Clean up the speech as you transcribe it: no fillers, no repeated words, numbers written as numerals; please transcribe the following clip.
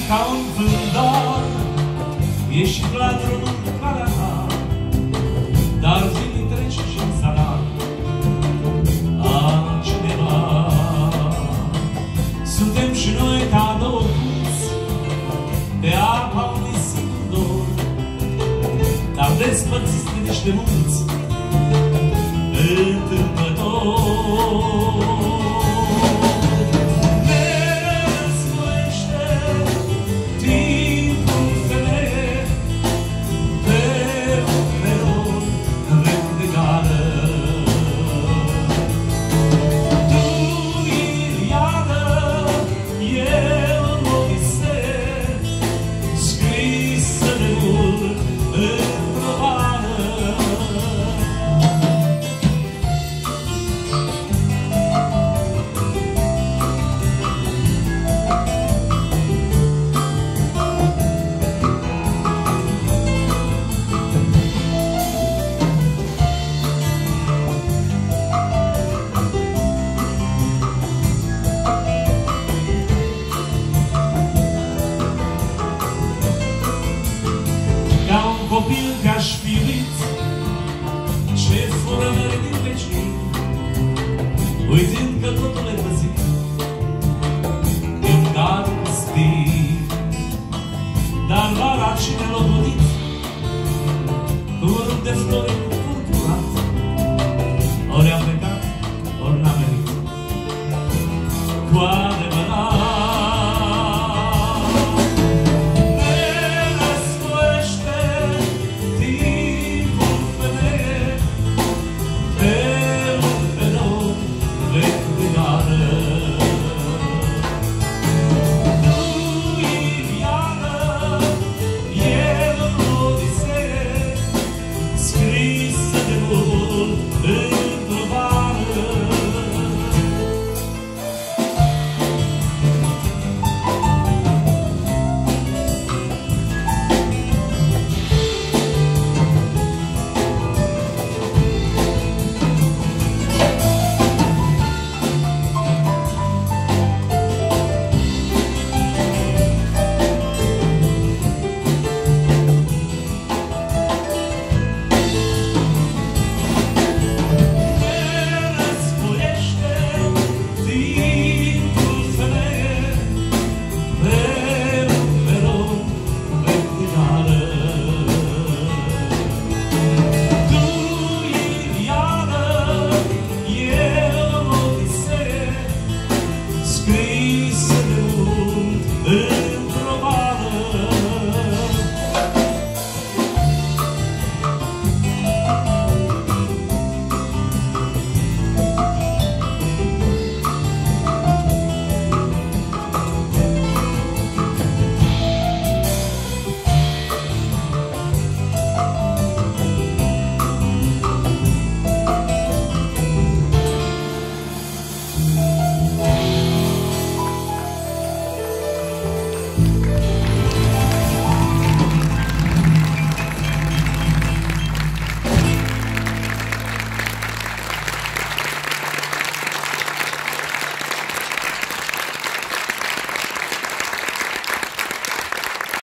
ca un vândar, ieșit la drumul calea ta, dar zilii trece și-n salar altcineva. Suntem și noi ca două cuți pe apa unui singur dor, dar despărțiți de niște munți întâmplător. Copil ca-și fiuit ce fură mere din vecini, uitând că totul e păzit de un car pustit. Dar vara cine l-a gonit cu un rând de flori